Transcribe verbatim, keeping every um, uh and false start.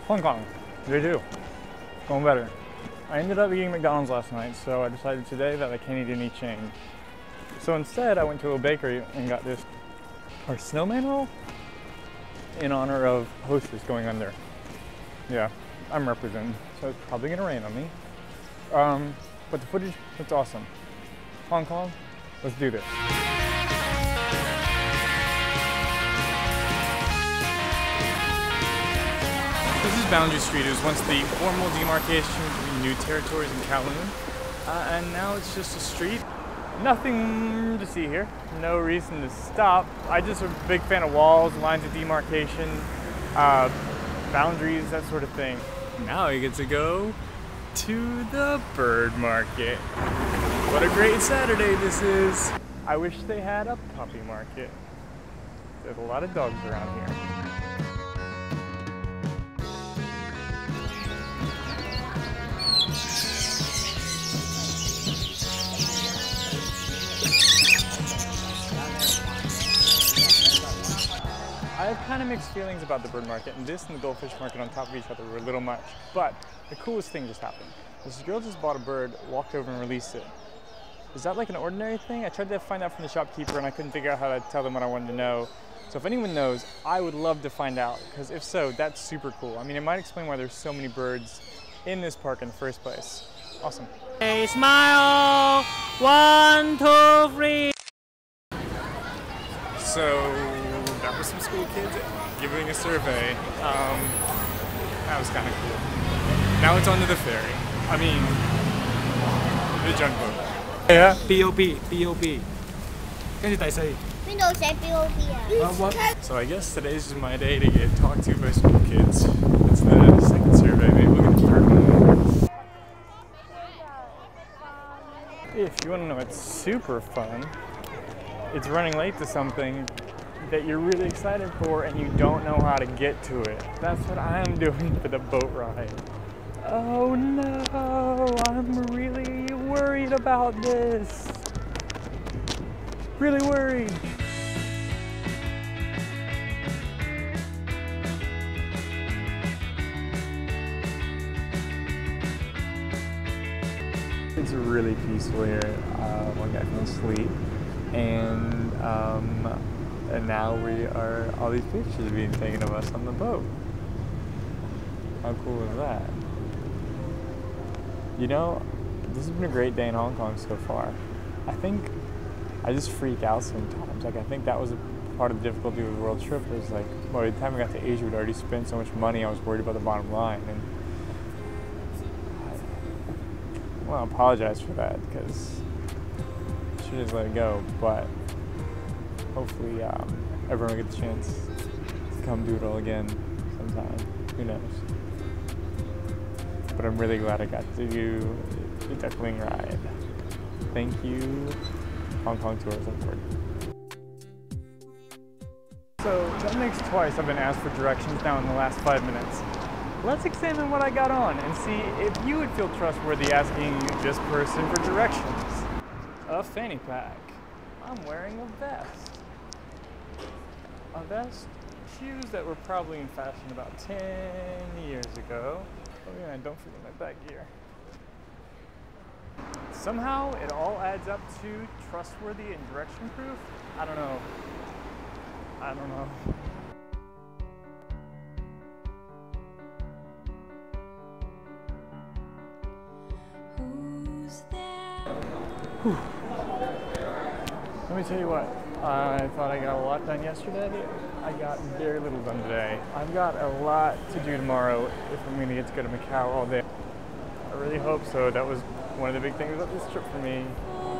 Hong Kong, day two, going better. I ended up eating McDonald's last night, so I decided today that I can't eat any chain. So instead, I went to a bakery and got this, our snowman roll, in honor of Hostess going under. Yeah, I'm representing, so it's probably gonna rain on me. Um, but the footage looks awesome. Hong Kong, let's do this. This is Boundary Street. It was once the formal demarcation between new territories and Kowloon, uh, and now it's just a street. Nothing to see here, no reason to stop. I just am a big fan of walls, lines of demarcation, uh, boundaries, that sort of thing. Now we get to go to the bird market. What a great Saturday this is. I wish they had a puppy market. There's a lot of dogs around here. I have kind of mixed feelings about the bird market, and this and the goldfish market on top of each other were a little much. But the coolest thing just happened. This girl just bought a bird, walked over and released it. Is that like an ordinary thing? I tried to find out from the shopkeeper and I couldn't figure out how to tell them what I wanted to know. So if anyone knows, I would love to find out, because if so, that's super cool. I mean, it might explain why there's so many birds in this park in the first place. Awesome. Hey, smile! One, two, three! So that was some school kids giving a survey. Um, that was kind of cool. Now it's on to the ferry. I mean, the junk boat. Yeah. P O P, P O P. 跟住第四。 邊度寫 P O P 啊？ So I guess today's just my day to get talked to by school kids. That's the second survey. Maybe we'll get the third one. If you want to know what's super fun, it's running late to something that you're really excited for and you don't know how to get to it. That's what I'm doing for the boat ride. Oh no, I'm really worried about this. Really worried. It's really peaceful here. Uh, one guy fell asleep, and um, and now we are, all these pictures are being taken of us on the boat. How cool is that? You know, this has been a great day in Hong Kong so far. I think I just freak out sometimes. Like, I think that was a part of the difficulty with the world trip, was like, well, by the time we got to Asia, we'd already spent so much money, I was worried about the bottom line. And I, well, I apologize for that, because I should just let it go. But hopefully um, everyone will get the chance to come do it all again sometime. Who knows? But I'm really glad I got to do the duckling ride. Thank you, Hong Kong Tourism Board. So that makes twice I've been asked for directions now in the last five minutes. Let's examine what I got on and see if you would feel trustworthy asking this person for directions. A fanny pack. I'm wearing a vest. A vest? Shoes that were probably in fashion about ten years ago. Oh yeah, and don't forget my back gear. Somehow it all adds up to trustworthy and direction proof. I don't know. I don't know. Who's there? Whew. Let me tell you what. I thought I got a lot done yesterday. I got very little done today. I've got a lot to do tomorrow if I'm going to get to go to Macau all day. I really hope so. That was one of the big things about this trip for me.